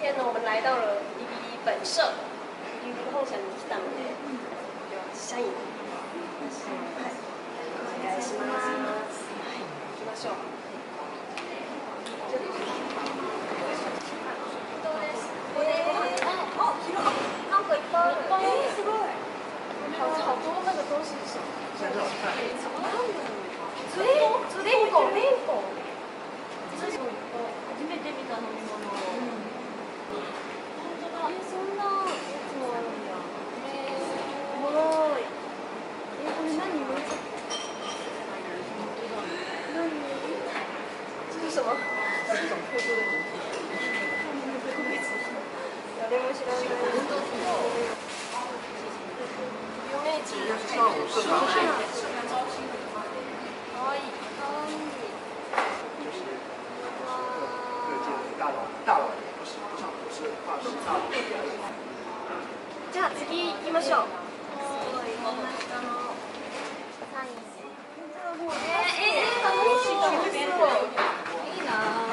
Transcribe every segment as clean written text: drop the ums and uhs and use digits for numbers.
天呢，我们来到了迪迪迪本社，迪迪本社に来たので、では社員、はい、お願いします。はい、行きましょう。なんかいっぱいある。すごい。好多那个东西是什么？レンコン。初めて見た飲み物。本当だ。そんなやつもあるんだ。おもろい。これ何？这是什么？誰も知らない。 今天是上午社团会， かわいい。 各界的大佬不是画师大佬。 じゃあ次行きましょう。楽しそう。いいな。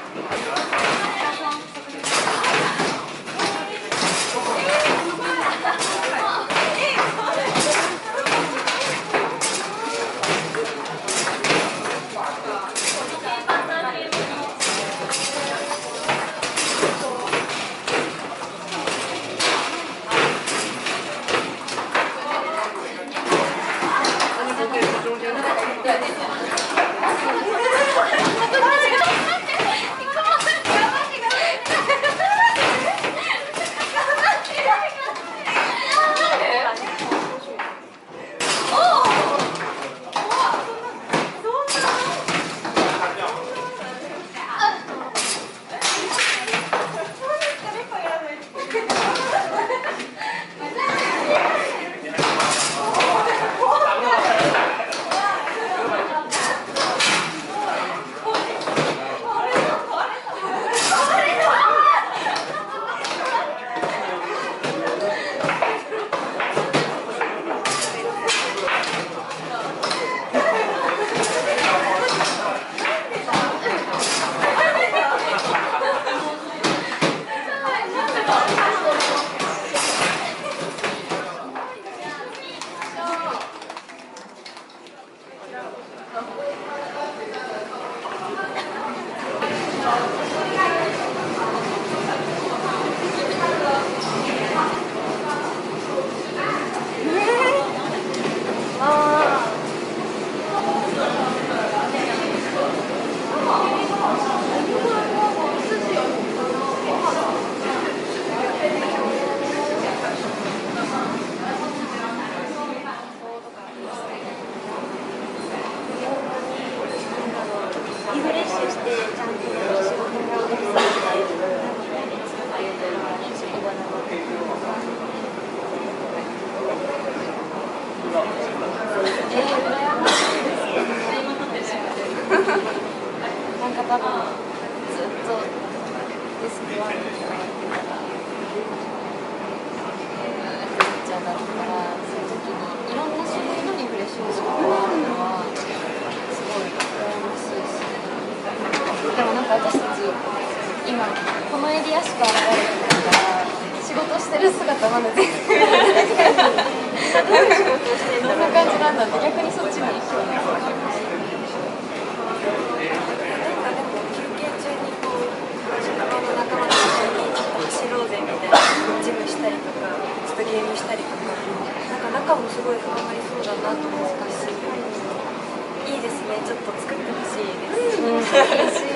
なんか多分ずっとデスクワークとかやってたらちゃうだろうから、そういう時にいろんな種類のリフレッシュの仕事があるのはすごい羨ましいし、でもなんか私たち今このエリアしか現れてないから仕事してる姿まだ全然どんな感じなんだって逆にそっちに興味があるし。走ろうぜみたいなジムしたりとかちょっとゲームしたりとか、なんか中もすごい深まりそうだなと思ったし、いいですね。ちょっと作ってほしいです。